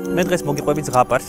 მე დღეს მოგიყვებით ზღაპართ.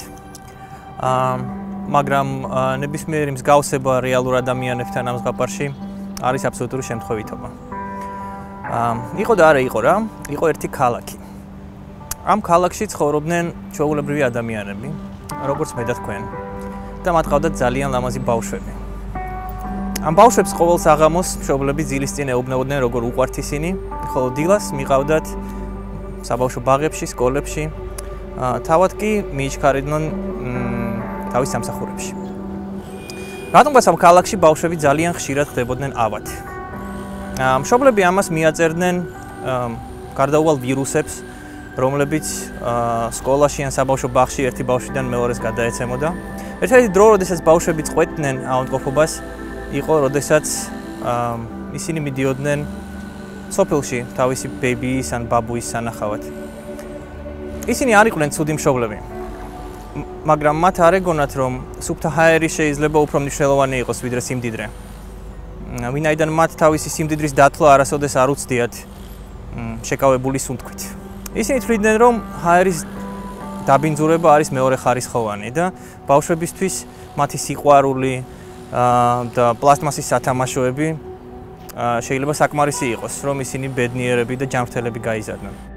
მაგრამ ნებისმიერი მსგავსება რეალურ ადამიანებთან ამ ზღაპარში არის აბსოლუტური შემთხვევითობა. იყო და არა იყო რა, იყო ერთი ქალაქი. ამ ქალაქში ცხოვრობდნენ ჩვეულებრივი ადამიანები, როგორც მე და თქვენ. და მათ ყავდათ ძალიან ლამაზი ბავშვები. ამ ბავშვებს ყოველ საღამოს მშობლები ძილის წინ ეუბნებოდნენ, როგორ უყვართ ისინი, ხოლო დილას მიყავდათ საბავშვო ბაღებში, სკოლებში. თავად კი მიიჩქარიდნენ თავის სამსახურებში. რატომღაც ამ ქალაქში ბავშვები ძალიან ხშირად ხდებოდნენ ავად. მშობლები ამას მიაწერდნენ გარდაუვალ ვირუსებს, რომლებიც სკოლაში ან საბავშვო ბაღში ერთი ბავშვიდან მეორეს გადაეცემოდა. ერთ-ერთი დრო, როდესაც ბავშვები წყვეტდნენ ავადმყოფობას, იყო, როდესაც ისინი მიდიოდნენ სოფელში თავისი ბებიის ან ბაბუის სანახავად. ისინი არ იყვნენ ცუდი მშობლები. მაგრამ მათ არ ეგონათ, რომ სუფთა ჰაერი შეიძლება უფრო მნიშვნელოვანი იყოს, ვიდრე სიმდიდრე. ვინაიდან მათ თავისი სიმდიდრის დათვლა არასოდეს არ უცდიათ შეკავებული სუნთქვით. ისინი თვლიდნენ, რომ ჰაერის დაბინძურება არის მეორე ხარისხოვანი და ბავშვებისთვის მათი სიყვარული და პლასტმასის სათამაშოები შეიძლება საკმარისი იყოს, რომ ისინი ბედნიერები და ჯანმრთელები გაიზარდნენ.